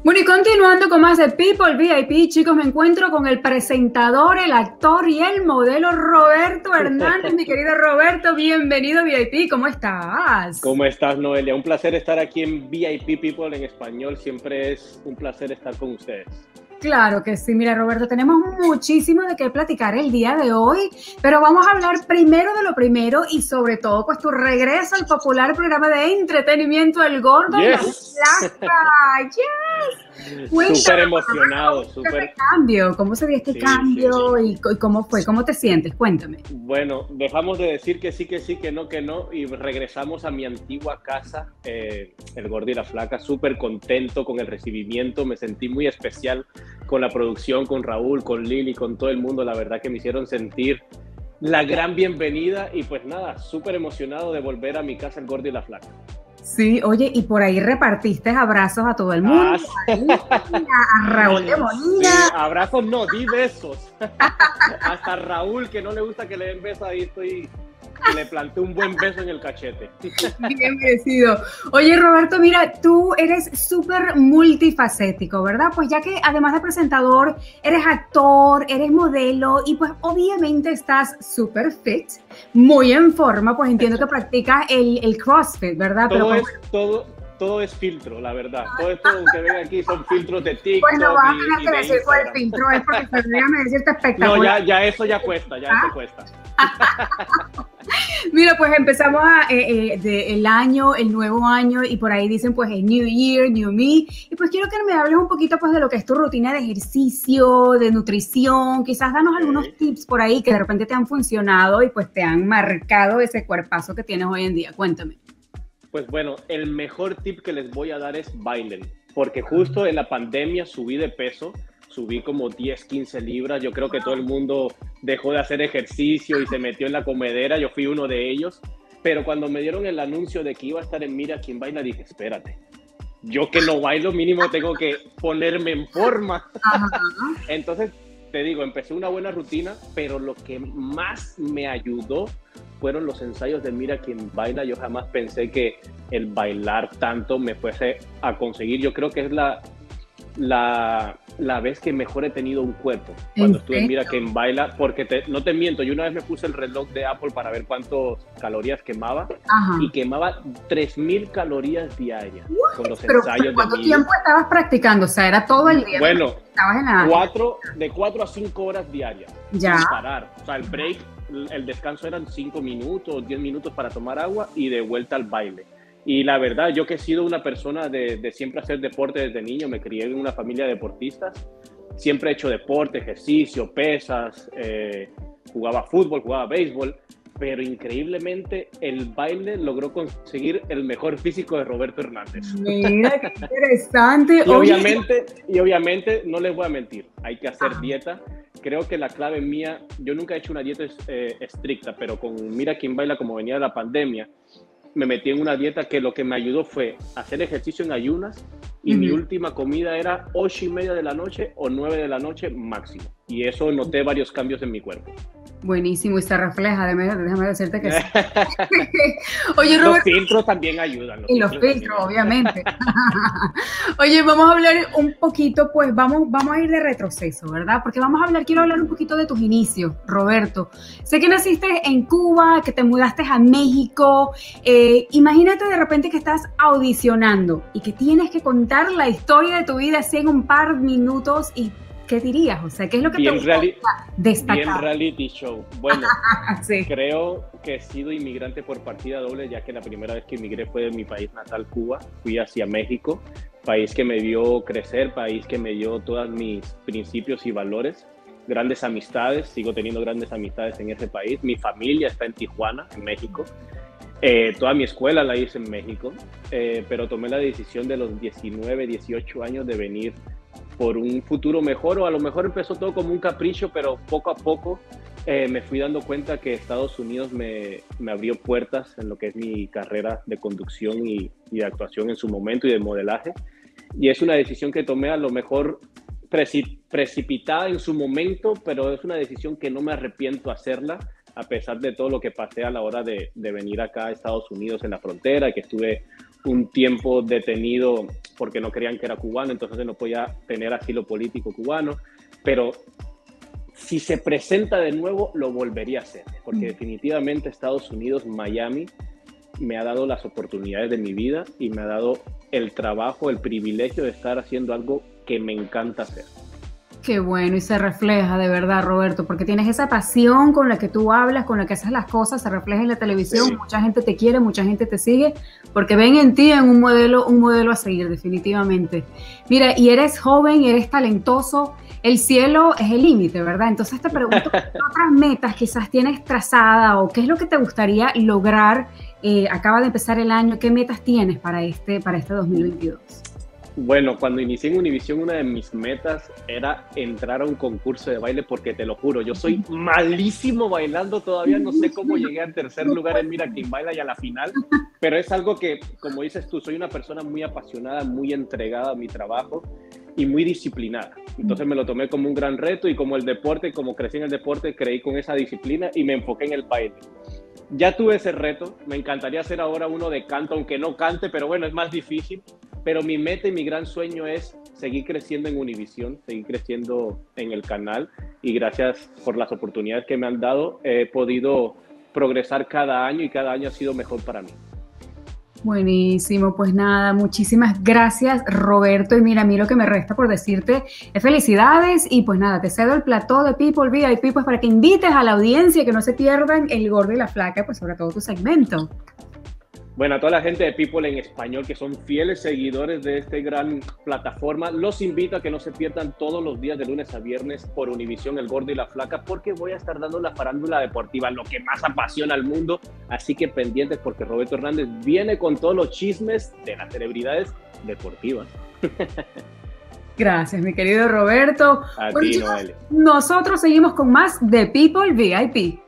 Bueno, y continuando con más de People VIP, chicos, me encuentro con el presentador, el actor y el modelo Roberto Hernández. Mi querido Roberto, bienvenido a VIP, ¿cómo estás? ¿Cómo estás, Noelia? Un placer estar aquí en VIP People en español. Siempre es un placer estar con ustedes. Claro que sí. Mira, Roberto, tenemos muchísimo de qué platicar el día de hoy, pero vamos a hablar primero de lo primero y sobre todo, pues tu regreso al popular programa de entretenimiento El Gordo y la Flaca. ¡Yes! Súper emocionado, súper. ¿Cómo se dio este cambio? Sí. ¿Y cómo fue? ¿Cómo te sientes? Cuéntame. Bueno, dejamos de decir que sí, que no, y regresamos a mi antigua casa, El Gordo y la Flaca, súper contento con el recibimiento, me sentí muy especial con la producción, con Raúl, con Lili, con todo el mundo. La verdad que me hicieron sentir la gran bienvenida y pues nada, súper emocionado de volver a mi casa El Gordo y la Flaca. Sí, oye, y por ahí repartiste abrazos a todo el mundo, a Raúl de Molina. Sí, abrazos no, di besos. Hasta Raúl, que no le gusta que le den besos, ahí le planté un buen beso en el cachete. Bien merecido. Oye, Roberto, mira, tú eres súper multifacético, ¿verdad? Pues ya que además de presentador, eres actor, eres modelo y pues obviamente estás súper fit, muy en forma, pues entiendo que practicas el CrossFit, ¿verdad? Todo es filtro, la verdad. Todo esto que ven aquí son filtros de TikTok. Pues no vas a tener que decir cuál filtro es porque déjame decirte espectacular. No, ya eso ya cuesta, eso cuesta. Mira, pues empezamos el año, el nuevo año, y por ahí dicen pues el New Year, New Me, y pues quiero que me hables un poquito pues de lo que es tu rutina de ejercicio, de nutrición, quizás danos algunos tips por ahí que de repente te han funcionado y pues te han marcado ese cuerpazo que tienes hoy en día. Cuéntame. Pues bueno, el mejor tip que les voy a dar es bailen, porque justo en la pandemia subí de peso, subí como 10, 15 libras, yo creo que todo el mundo dejó de hacer ejercicio y se metió en la comedera, yo fui uno de ellos, pero cuando me dieron el anuncio de que iba a estar en Mira Quién Baila, dije, espérate, yo que no bailo mínimo tengo que ponerme en forma. Entonces, te digo, empecé una buena rutina, pero lo que más me ayudó fueron los ensayos de Mira Quién Baila. Yo jamás pensé que el bailar tanto me fuese a conseguir. Yo creo que es la vez que mejor he tenido un cuerpo, cuando estuve en Mira Quién Baila, porque no te miento, yo una vez me puse el reloj de Apple para ver cuántas calorías quemaba. Y quemaba 3,000 calorías diarias con los ensayos. ¿Cuánto tiempo estabas practicando? O sea, era todo el día. Bueno, de 4 a 5 horas diarias, sin parar. O sea, el break, el descanso eran 5 minutos, 10 minutos para tomar agua y de vuelta al baile. Y la verdad, yo que he sido una persona de siempre hacer deporte desde niño, me crié en una familia de deportistas, siempre he hecho deporte, ejercicio, pesas, jugaba fútbol, jugaba béisbol, pero increíblemente el baile logró conseguir el mejor físico de Roberto Hernández. Mira, qué interesante. Y obviamente, no les voy a mentir, hay que hacer dieta. Creo que la clave mía, yo nunca he hecho una dieta estricta, pero con Mira Quién Baila, como venía de la pandemia, me metí en una dieta que lo que me ayudó fue hacer ejercicio en ayunas y mi última comida era 8:30 de la noche o 9 de la noche máximo. Y eso noté varios cambios en mi cuerpo. Buenísimo, y se refleja, déjame decirte que sí. Oye, Roberto, los filtros también ayudan. Los filtros, obviamente. Oye, vamos a hablar un poquito, pues vamos a ir de retroceso, ¿verdad? Porque quiero hablar un poquito de tus inicios, Roberto. Sé que naciste en Cuba, que te mudaste a México. Imagínate de repente que estás audicionando y que tienes que contar la historia de tu vida así en un par de minutos y ¿qué dirías? O sea, ¿qué es lo que te gusta destacar? Bien reality show. Bueno, sí. Creo que he sido inmigrante por partida doble, ya que la primera vez que emigré fue de mi país natal, Cuba. Fui hacia México, país que me vio crecer, país que me dio todos mis principios y valores. Grandes amistades, sigo teniendo grandes amistades en ese país. Mi familia está en Tijuana, en México. Toda mi escuela la hice en México, pero tomé la decisión de los 19, 18 años de venir por un futuro mejor, o a lo mejor empezó todo como un capricho, pero poco a poco me fui dando cuenta que Estados Unidos me abrió puertas en lo que es mi carrera de conducción y de actuación en su momento y de modelaje. Y es una decisión que tomé a lo mejor precipitada en su momento, pero es una decisión que no me arrepiento hacerla, a pesar de todo lo que pasé a la hora de venir acá a Estados Unidos en la frontera, que estuve un tiempo detenido porque no creían que era cubano, entonces no podía tener asilo político cubano, pero si se presenta de nuevo, lo volvería a hacer, porque definitivamente Estados Unidos, Miami, me ha dado las oportunidades de mi vida y me ha dado el trabajo, el privilegio de estar haciendo algo que me encanta hacer. Qué bueno, y se refleja de verdad, Roberto, porque tienes esa pasión con la que tú hablas, con la que haces las cosas, se refleja en la televisión, sí. Mucha gente te quiere, mucha gente te sigue, porque ven en ti un modelo a seguir, definitivamente. Mira, y eres joven, eres talentoso, el cielo es el límite, ¿verdad? Entonces te pregunto, ¿qué otras metas quizás tienes trazada o qué es lo que te gustaría lograr? Acaba de empezar el año, ¿qué metas tienes para este 2022? Bueno, cuando inicié en Univisión, una de mis metas era entrar a un concurso de baile, porque te lo juro, yo soy malísimo bailando, todavía no sé cómo llegué al tercer lugar en Mira Quién Baila y a la final, pero es algo que, como dices tú, soy una persona muy apasionada, muy entregada a mi trabajo y muy disciplinada. Entonces me lo tomé como un gran reto y como el deporte, como crecí en el deporte, creí con esa disciplina y me enfoqué en el baile. Ya tuve ese reto, me encantaría hacer ahora uno de canto, aunque no cante, pero bueno, es más difícil. Pero mi meta y mi gran sueño es seguir creciendo en Univisión, seguir creciendo en el canal, y gracias por las oportunidades que me han dado, he podido progresar cada año y cada año ha sido mejor para mí. Buenísimo, pues nada, muchísimas gracias, Roberto, y mira, a mí lo que me resta por decirte es felicidades, y pues nada, te cedo el plató de People VIP pues para que invites a la audiencia, que no se pierdan El Gordo y la Flaca, pues sobre todo tu segmento. Bueno, a toda la gente de People en español que son fieles seguidores de esta gran plataforma, los invito a que no se pierdan todos los días de lunes a viernes por Univisión El Gordo y la Flaca, porque voy a estar dando la farándula deportiva, lo que más apasiona al mundo. Así que pendientes, porque Roberto Hernández viene con todos los chismes de las celebridades deportivas. Gracias, mi querido Roberto. A ti, chicos, nosotros seguimos con más de People VIP.